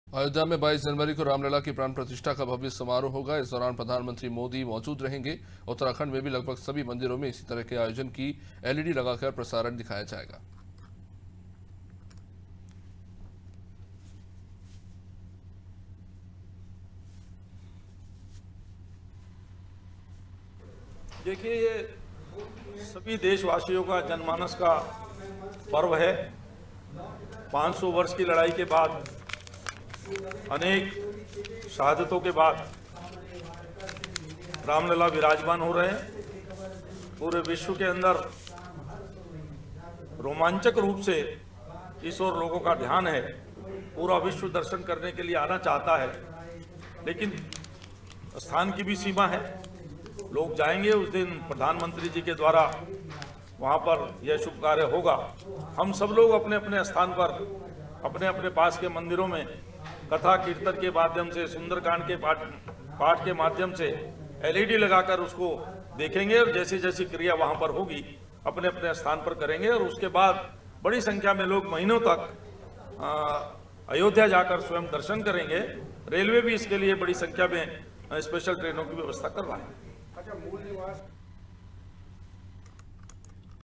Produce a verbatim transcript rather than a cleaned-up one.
अयोध्या में बाईस जनवरी को रामलला की प्राण प्रतिष्ठा का भव्य समारोह होगा। इस दौरान प्रधानमंत्री मोदी मौजूद रहेंगे। उत्तराखंड में भी लगभग सभी मंदिरों में इसी तरह के आयोजन की एलईडी लगाकर प्रसारण दिखाया जाएगा। देखिए, ये सभी देशवासियों का जनमानस का पर्व है। पाँच सौ वर्ष की लड़ाई के बाद, अनेक शहादतों के बाद रामलला विराजमान हो रहे हैं। पूरे विश्व के अंदर रोमांचक रूप से इस ओर लोगों का ध्यान है। पूरा विश्व दर्शन करने के लिए आना चाहता है, लेकिन स्थान की भी सीमा है। लोग जाएंगे, उस दिन प्रधानमंत्री जी के द्वारा वहाँ पर यह शुभ कार्य होगा। हम सब लोग अपने अपने स्थान पर, अपने अपने पास के मंदिरों में कथा कीर्तन के माध्यम से, सुंदरकांड के पाठ पाठ के माध्यम से एलईडी लगाकर उसको देखेंगे और जैसी जैसी क्रिया वहाँ पर होगी अपने अपने स्थान पर करेंगे। और उसके बाद बड़ी संख्या में लोग महीनों तक अयोध्या जाकर स्वयं दर्शन करेंगे। रेलवे भी इसके लिए बड़ी संख्या में स्पेशल ट्रेनों की व्यवस्था कर रहा है। अच्छा, मूल निवास